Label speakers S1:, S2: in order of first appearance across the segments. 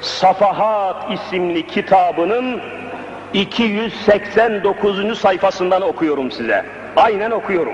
S1: Safahat isimli kitabının 289. sayfasından okuyorum size. Aynen okuyorum.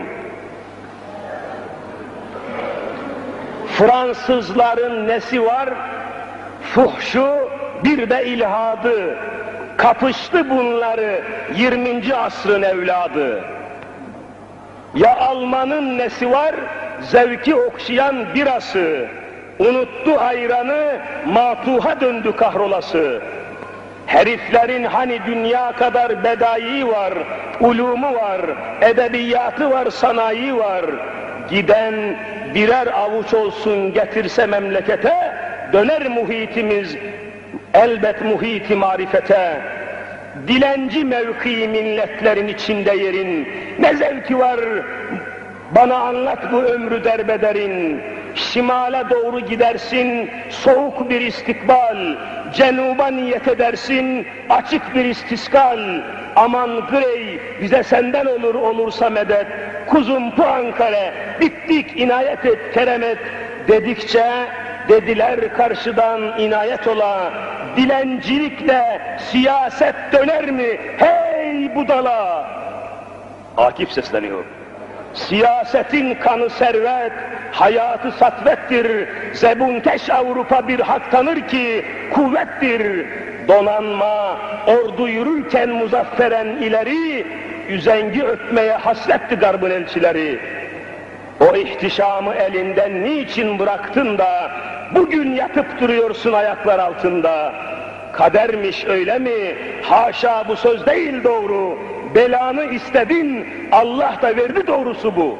S1: Fransızların nesi var? Fuhşu, bir de ilhadı. Kapıştı bunları 20. asrın evladı. Ya Almanın nesi var? Zevki okşayan birası. Unuttu ayranı, matuha döndü kahrolası. Heriflerin hani dünya kadar bedai var, ulumu var, edebiyatı var, sanayi var. Giden birer avuç olsun getirse memlekete, döner muhitimiz elbet muhiti marifete. Dilenci mevkii milletlerin içinde yerin, ne zevki var bana anlat bu ömrü derbederin. Şimale doğru gidersin, soğuk bir istikbal, cenuba niyet edersin, açık bir istiskal. Aman grey, bize senden olur olursa medet, kuzum Puankare, bittik inayet et, keremet dedikçe, dediler karşıdan inayet ola, dilencilikle siyaset döner mi? Hey budala! Akif sesleniyor. Siyasetin kanı servet, hayatı satvettir. Zebunkeş Avrupa bir hak tanır ki kuvvettir. Donanma, ordu yürürken muzafferen ileri, üzengi ötmeye hasretti garbın elçileri. O ihtişamı elinden niçin bıraktın da bugün yatıp duruyorsun ayaklar altında? Kadermiş öyle mi? Haşa, bu söz değil doğru. Belanı istedin, Allah da verdi, doğrusu bu.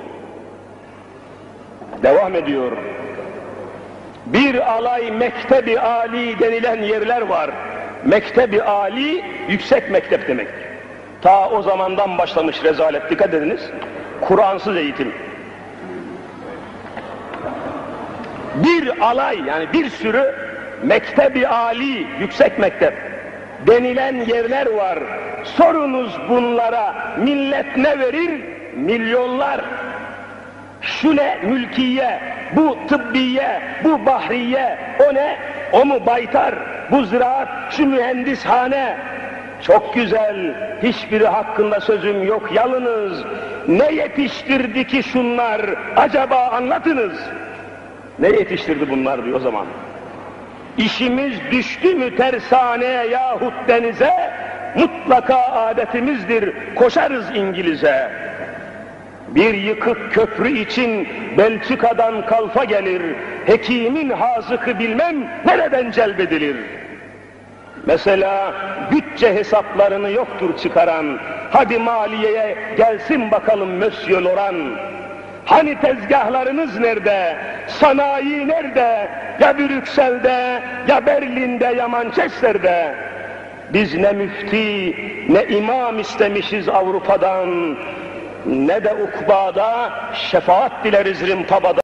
S1: Devam ediyor. Bir alay mektebi âli denilen yerler var. Mektebi âli, yüksek mektep demektir. Ta o zamandan başlamış rezalet, dikkat ediniz. Kur'ansız eğitim. Bir alay, yani bir sürü mektebi âli, yüksek mektep denilen yerler var. Sorunuz bunlara, millet ne verir? Milyonlar. Şu ne? Mülkiye, bu tıbbiye, bu bahriye, o ne? O mu baytar? Bu ziraat, şu mühendishane. Çok güzel, hiçbiri hakkında sözüm yok yalınız. Ne yetiştirdi ki şunlar? Acaba anlatınız. Ne yetiştirdi bunlar diyor o zaman. İşimiz düştü mü tersaneye yahut denize, mutlaka adetimizdir, koşarız İngiliz'e. Bir yıkık köprü için Belçika'dan kalfa gelir, hekimin hazıkı bilmem nereden celbedilir. Mesela bütçe hesaplarını yoktur çıkaran, hadi maliyeye gelsin bakalım Monsieur Laurent. Hani tezgahlarınız nerede? Sanayi nerede? Ya Brüksel'de, ya Berlin'de, ya Manchester'de. Biz ne müfti, ne imam istemişiz Avrupa'dan, ne de ukbada şefaat dileriz Rimtaba'da.